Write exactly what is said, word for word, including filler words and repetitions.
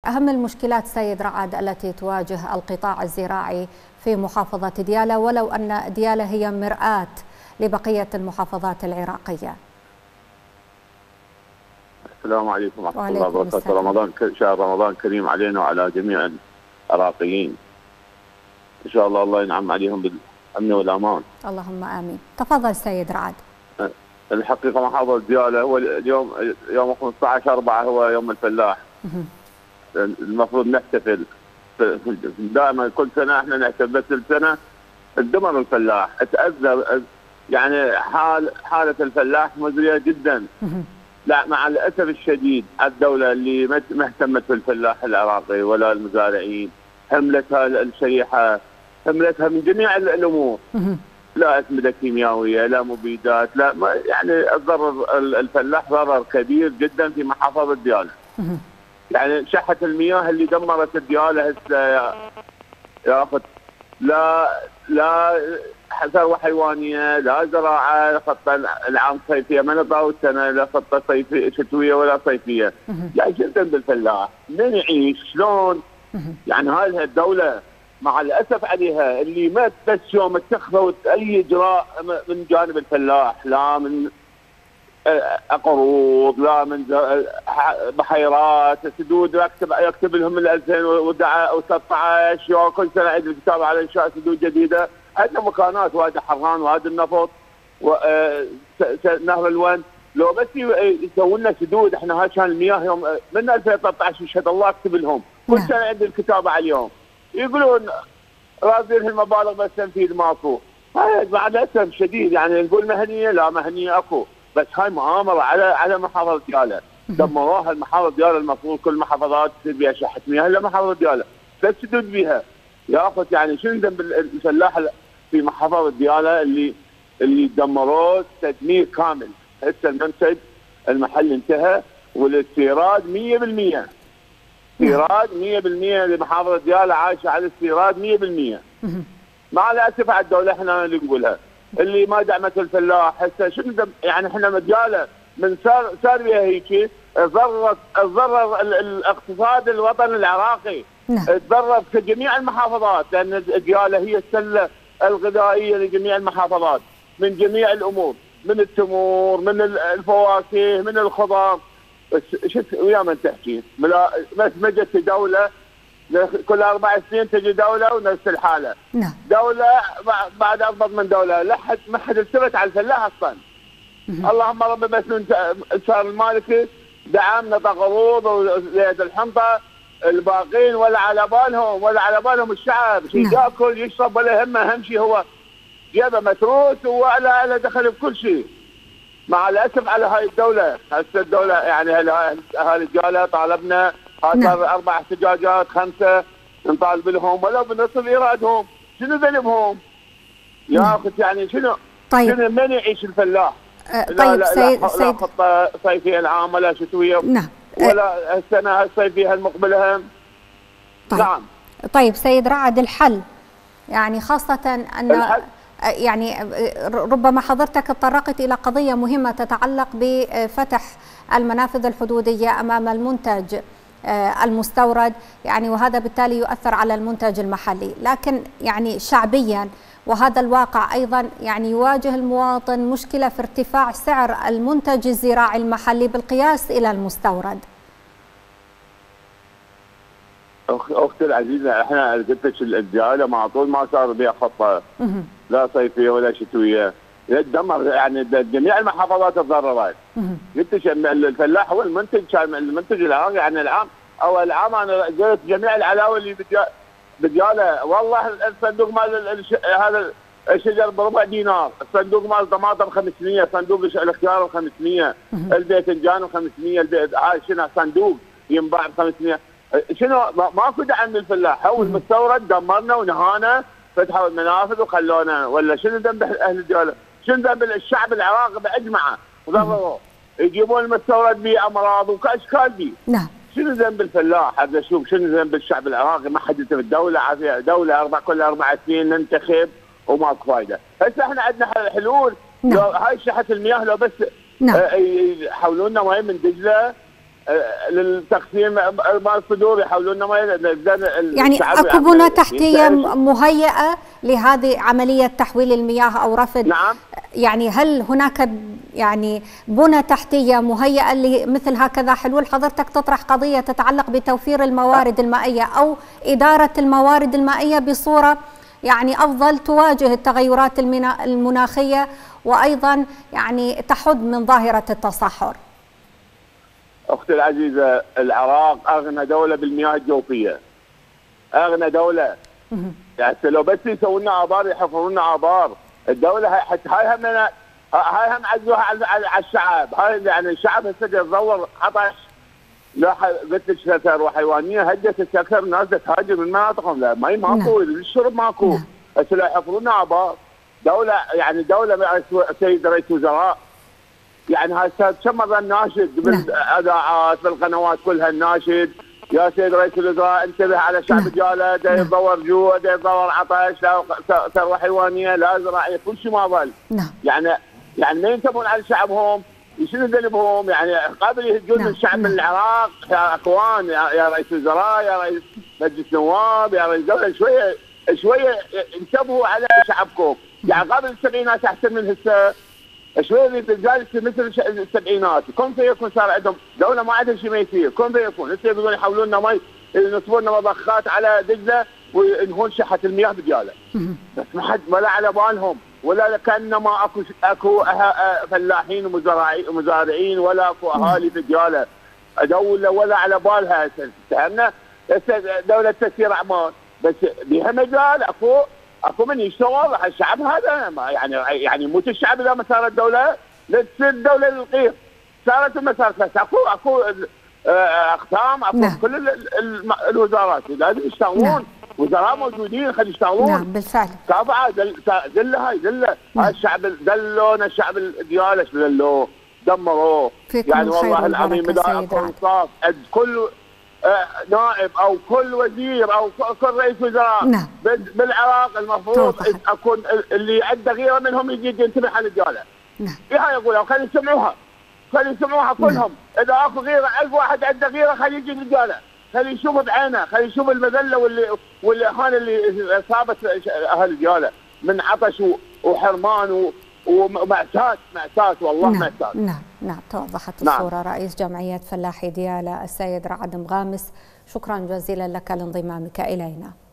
أهم المشكلات سيد رعد التي تواجه القطاع الزراعي في محافظة ديالى، ولو أن ديالى هي مرآة لبقية المحافظات العراقية؟ السلام عليكم ورحمة الله وبركاته. رمضان شهر رمضان كريم علينا وعلى جميع العراقيين. إن شاء الله الله ينعم عليهم بالأمن والأمان. اللهم آمين. تفضل سيد رعد. الحقيقة محافظة ديالى هو اليوم يوم خمسة عشر أربعة هو يوم الفلاح. المفروض نحتفل دائما كل سنة احنا نحتفل، بس السنة الدمر الفلاح تأذى، يعني حال حالة الفلاح مزرية جدا. لا مع الأسف الشديد الدولة اللي ما اهتمت بالفلاح العراقي ولا المزارعين، هملتها الشريحة، هملتها من جميع الأمور، لا أسمدة كيميائية لا مبيدات، لا يعني الضرر الفلاح ضرر كبير جدا في محافظة ديالى. يعني شحة المياه اللي دمرت ديالى هسه يا يا اخت، لا لا ثروة حيوانية لا زراعة، خطة العام صيفية ما نطاو السنة لا خطة صيفية شتوية ولا صيفية. يعني جدا بالفلاح من يعيش شلون؟ يعني هاي الدولة مع الأسف عليها اللي ما بس يوم اتخذوا أي إجراء من جانب الفلاح، لا من قروض لا من بحيرات سدود، يكتب يكتب لهم من ألفين وسبعة عشر كل سنة عيد الكتاب على إنشاء سدود جديدة. عندنا مكانات وادي حران وادي النفط ونهر الون، لو بس يسووا لنا سدود احنا هاي كان المياه يوم من ألفين وثلاثة عشر يشهد الله اكتب لهم كل سنة عيد الكتابة عليهم، يقولون رازين المبالغ بس تنفيذ ماكو. هاي مع الأسف شديد يعني نقول مهنية لا مهنية اكو، بس هاي مؤامرة على على محافظة ديالى. دمروها المحافظة ديالى، المفروض كل محافظات تصير بها شحة مياه الا محافظة ديالى لا تسدود بها. يا اخت يعني شنو ذنب الفلاح في محافظة ديالى اللي اللي دمروه تدمير كامل؟ هسه المنتج المحل انتهى والاستيراد مية بالمية. استيراد مية بالمية لمحافظة ديالى عايشة على الاستيراد مية بالمية. مع الاسف على الدولة احنا اللي نقولها اللي ما دعمت الفلاح. هسه شنو يعني احنا مديالة من صار صار بها هيك ضررت تضرر الاقتصاد الوطني العراقي، تضرر في جميع المحافظات، لان ديالى هي السله الغذائيه لجميع المحافظات من جميع الامور، من التمور من الفواكه من الخضار. شفت ويا من تحكي بس ما جت دوله كل اربع سنين تجي دوله ونفس الحاله. نعم. دوله بعد اضبط من دوله، لا حد ما حد التفت على الفلاح اصلا. اللهم رب بس صار المالكي دعمنا قروض وزيد الحنطه، الباقين ولا على بالهم ولا على بالهم الشعب، شيء ياكل يشرب ولا همه، اهم شيء هو جيبه متروس ولا له دخل بكل شيء. مع الاسف على هاي الدوله، هسه الدوله يعني اهالي ديالى طالبنا هذا اربع احتجاجات خمسه نطالب لهم ولو بنصف ايرادهم، شنو ذنبهم؟ يا اخت يعني شنو؟ طيب شنو من يعيش الفلاح؟ أه طيب لا سيد لا سيد لا خطه صيفيه العام ولا شتويه. نعم. ولا السنه الصيفيه المقبله هم. طيب. نعم. طيب سيد رعد، الحل يعني خاصه ان الحل. يعني ربما حضرتك تطرقت إلى قضية مهمة تتعلق بفتح المنافذ الحدودية أمام المنتج المستورد، يعني وهذا بالتالي يؤثر على المنتج المحلي، لكن يعني شعبيا وهذا الواقع أيضا يعني يواجه المواطن مشكلة في ارتفاع سعر المنتج الزراعي المحلي بالقياس إلى المستورد. اختي العزيزه احنا قلت لك الديالى مع طول ما صار بها خطه لا صيفيه ولا شتويه، دمر يعني جميع المحافظات تضررت. قلت لك الفلاح هو المنتج، كان المنتج العراقي يعني العام او العام انا قلت جميع العلاوه اللي بديالى والله الصندوق مال هذا الشجر بربع دينار، الصندوق مال الطماطم خمسمية، صندوق الخيار ب خمسمية، الباذنجان ب خمسمية، هاي شنو صندوق ينباع ب خمسمية. شنو ماكو دعم للفلاح، هو المستورد دمرنا ونهانا، فتحوا المنافذ وخلونا، ولا شنو ذنب اهل ديالى؟ شنو ذنب الشعب العراقي باجمعه؟ ضرروا يجيبون المستورد به امراض وكاشكال به. نعم. شنو ذنب الفلاح؟ هذا شوف شنو ذنب الشعب العراقي؟ ما حد يتم الدوله عافيه، دوله اربع كل اربع سنين ننتخب وماكو فايده. هسه احنا عندنا حلول. نعم. لو هاي شحه المياه لو بس نعم. يحولوا لنا مي من دجله للتقسيم مال الصدور يحولون لنا يعني اكو بنى تحتيه مهيئه لهذه عمليه تحويل المياه او رفض؟ نعم. يعني هل هناك يعني بنى تحتيه مهيئه لمثل هكذا حلول؟ حضرتك تطرح قضيه تتعلق بتوفير الموارد المائيه او اداره الموارد المائيه بصوره يعني افضل تواجه التغيرات المناخيه وايضا يعني تحد من ظاهره التصحر. اختي العزيزه، العراق اغنى دوله بالمياه الجوفيه. اغنى دوله. يعني لو بس يسوون لنا ابار يحفرون لنا ابار، الدوله هاي حتى هاي هم هاي هم عزوها على, على الشعب، هاي يعني الشعب هسه يتضور عطش. لا قلت لك ثروه حيوانيه هدت السكر، الناس تهاجر من مناطقهم، لا مي ماكو، الشرب ماكو، هسه لا يحفرون لنا ابار. دوله يعني دوله سيد رئيس وزراء يعني هسه كم مره ناشد بالاذاعات بالقنوات كلها الناشد يا سيد رئيس الوزراء انتبه على شعب الجاله، دا يتضور جوع، دا يتضور عطش، لا ثروه حيوانيه، لا زراعيه، كل شيء ما ظل. يعني يعني ما ينتبهون على شعبهم، شنو ذنبهم؟ يعني قبل يهجون من شعب من العراق يا اخوان، يا, يا رئيس وزراء، يا رئيس مجلس النواب، يا رئيس الدوله، شويه شويه انتبهوا على شعبكم. يعني قبل السبعينات احسن من هسه، شويه جالس مثل السبعينات، كون فيكون صار عندهم دوله ما عندها شيء ما يصير، كون فيكون هسه يقولون يحولون لنا مي، ينصبون لنا مضخات على دجله وينهون شحه المياه بدياله. بس ما حد ولا على بالهم، ولا كانما اكو اكو فلاحين ومزارعين ولا اكو اهالي في دياله. دوله ولا على بالها هسه هسه دوله تسيير اعمال، بس بها مجال اكو اكو من يشتغل على الشعب هذا. يعني يعني يموت الشعب اذا ما صارت دوله، لا تصير دوله للقير، صارت ما صارت بس اكو اكو اقسام، اكو نعم. كل ال ال الوزارات لازم يشتغلون. نعم. وزراء موجودين خلي يشتغلون. نعم بالفعل. كافعه دله هاي دله نعم. هاي الشعب دلونا، الشعب دياله دلوه دمروه. يعني والله العظيم اذا اكو انصاف كل آه نائب او كل وزير او كل رئيس وزراء نعم. بالعراق المفروض اكون اللي عنده غيره منهم يجي ينتبه على الدوله. نعم. فيها يقولها وخلي يسمعوها، خلي يسمعوها كلهم. نعم. اذا اكو غيره ألف واحد عنده غيره خلي يجي للدوله، خلي يشوف بعينه، خلي يشوف المذله واللي والاهانه اللي اصابت اهل الدياله من عطش وحرمان ومأساة مأساة والله. نعم. مأساة. نعم نعم توضحت الصورة. نعم. رئيس جمعية فلاحي دياله السيد رعد مغامس، شكرا جزيلا لك لانضمامك إلينا.